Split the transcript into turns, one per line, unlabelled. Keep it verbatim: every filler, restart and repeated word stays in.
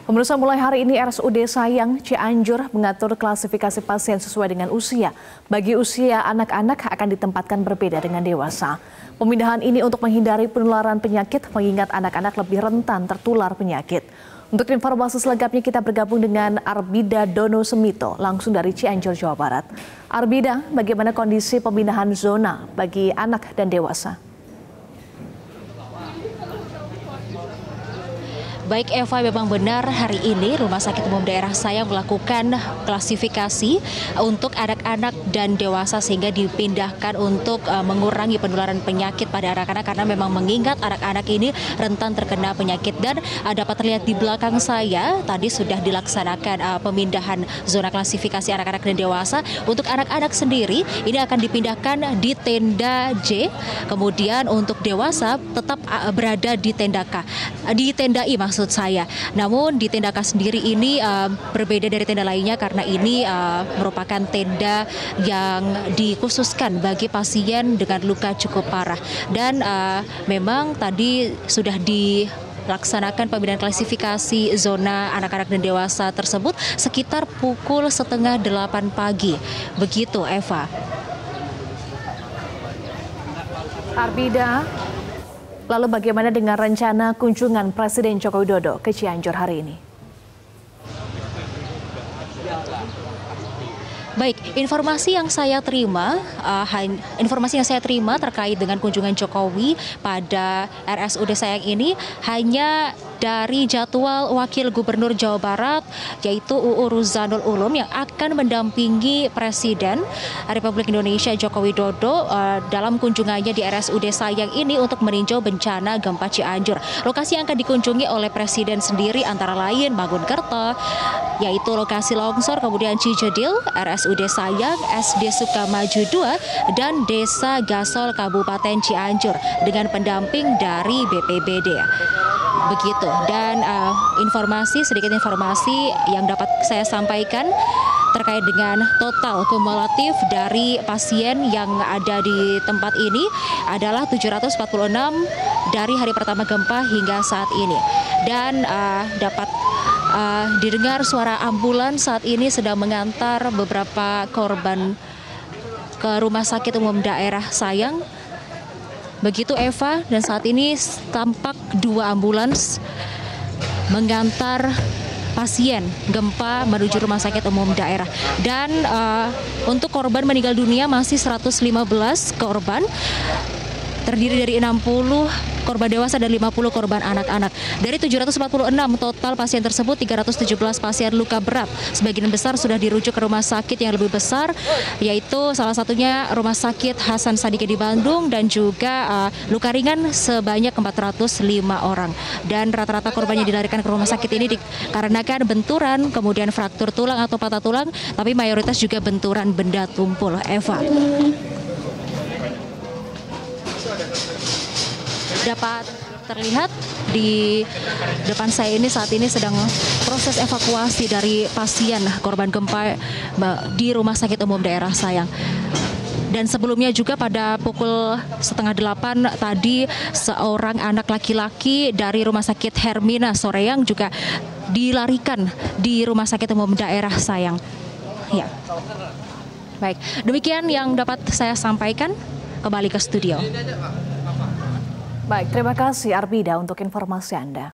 Pemirsa, mulai hari ini R S U D Sayang Cianjur mengatur klasifikasi pasien sesuai dengan usia. Bagi usia anak-anak akan ditempatkan berbeda dengan dewasa. Pemindahan ini untuk menghindari penularan penyakit mengingat anak-anak lebih rentan tertular penyakit. Untuk informasi selengkapnya kita bergabung dengan Arbida Dono Semito langsung dari Cianjur, Jawa Barat. Arbida, bagaimana kondisi pemindahan zona bagi anak dan dewasa?
Baik Eva, memang benar hari ini Rumah Sakit Umum Daerah Sayang melakukan klasifikasi untuk anak-anak dan dewasa sehingga dipindahkan untuk uh, mengurangi penularan penyakit pada anak-anak karena memang mengingat anak-anak ini rentan terkena penyakit. Dan uh, dapat terlihat di belakang saya tadi sudah dilaksanakan uh, pemindahan zona klasifikasi anak-anak dan dewasa. Untuk anak-anak sendiri ini akan dipindahkan di tenda J, kemudian untuk dewasa tetap uh, berada di tenda K, di tenda I maksud maksud saya. Namun di tenda K sendiri ini uh, berbeda dari tenda lainnya karena ini uh, merupakan tenda yang dikhususkan bagi pasien dengan luka cukup parah. Dan uh, memang tadi sudah dilaksanakan pemindahan klasifikasi zona anak-anak dan dewasa tersebut sekitar pukul setengah delapan pagi. Begitu Eva.
Arbida, lalu bagaimana dengan rencana kunjungan Presiden Joko Widodo ke Cianjur hari ini?
Baik, informasi yang saya terima, uh, informasi yang saya terima terkait dengan kunjungan Jokowi pada R S U D Sayang ini hanya dari jadwal Wakil Gubernur Jawa Barat, yaitu U U Ruzanul Ulum yang akan mendampingi Presiden Republik Indonesia Joko Widodo uh, dalam kunjungannya di R S U D Sayang ini untuk meninjau bencana gempa Cianjur. Lokasi yang akan dikunjungi oleh Presiden sendiri antara lain Mangunkerto, yaitu lokasi longsor, kemudian Cijedil, R S U D Sayang, S D Sukamaju dua, dan Desa Gasol Kabupaten Cianjur dengan pendamping dari B P B D. Begitu. Dan uh, informasi, sedikit informasi yang dapat saya sampaikan terkait dengan total kumulatif dari pasien yang ada di tempat ini adalah tujuh ratus empat puluh enam dari hari pertama gempa hingga saat ini. Dan uh, dapat uh, didengar suara ambulans saat ini sedang mengantar beberapa korban ke Rumah Sakit Umum Daerah Sayang. Begitu Eva, dan saat ini tampak dua ambulans mengantar pasien gempa menuju Rumah Sakit Umum Daerah. Dan uh, untuk korban meninggal dunia masih seratus lima belas korban, terdiri dari enam puluh korban dewasa dan lima puluh korban anak-anak. Dari tujuh ratus empat puluh enam total pasien tersebut, tiga ratus tujuh belas pasien luka berat. Sebagian besar sudah dirujuk ke rumah sakit yang lebih besar, yaitu salah satunya Rumah Sakit Hasan Sadikin di Bandung, dan juga uh, luka ringan sebanyak empat ratus lima orang. Dan rata-rata korban yang dilarikan ke rumah sakit ini dikarenakan benturan, kemudian fraktur tulang atau patah tulang, tapi mayoritas juga benturan benda tumpul. Eva. Dapat terlihat di depan saya ini saat ini sedang proses evakuasi dari pasien korban gempa di Rumah Sakit Umum Daerah Sayang. Dan sebelumnya juga pada pukul setengah delapan tadi seorang anak laki-laki dari Rumah Sakit Hermina Soreang juga dilarikan di Rumah Sakit Umum Daerah Sayang. Ya. Baik, demikian yang dapat saya sampaikan. Kembali ke studio.
Baik, terima kasih Arbida untuk informasi Anda.